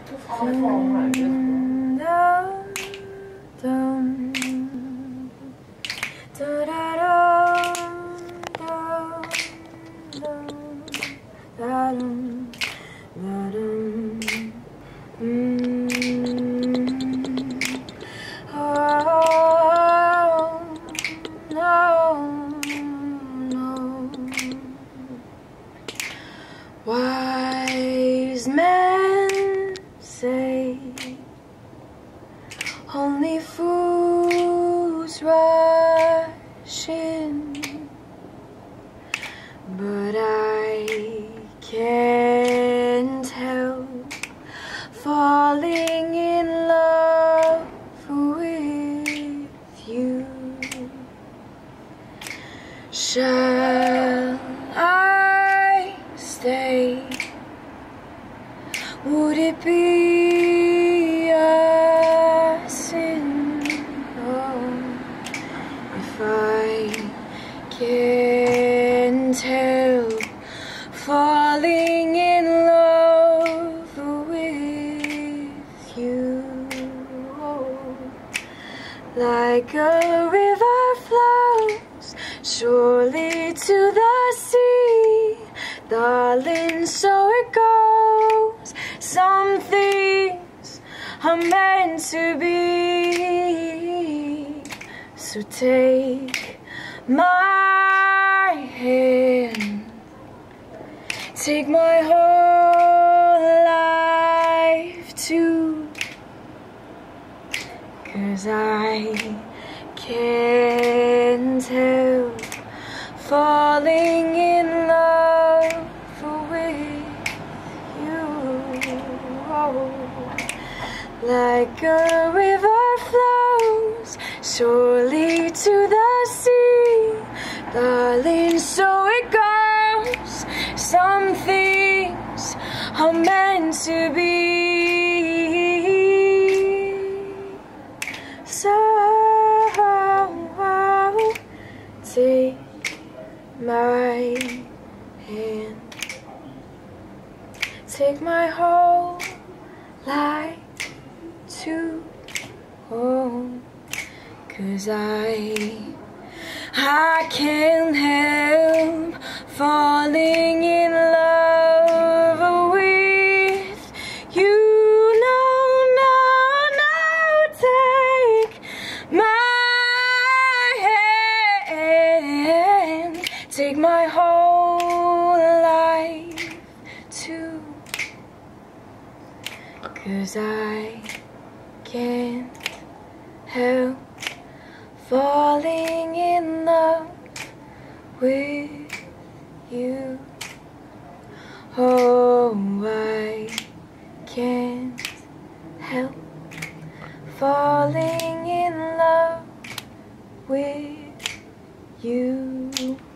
就发疯了，觉 Wise men say only fools rush in, but I can't help falling in love with you. Shall I stay? Would it be a sin, if I can't help falling in love with you? Like a river flows surely to the sea, darling, so it goes. Some things are meant to be. So take my hand, take my whole life too, 'cause I can't help falling in love with you. Like a river flows surely to the sea, darling, so it goes. Some things are meant to be. So take my hand, take my whole life too, 'cause I can't help falling in love with you. No, no, no, take my hand, take my whole life too, 'cause I can't help falling in love with you. Oh, I can't help falling in love with you.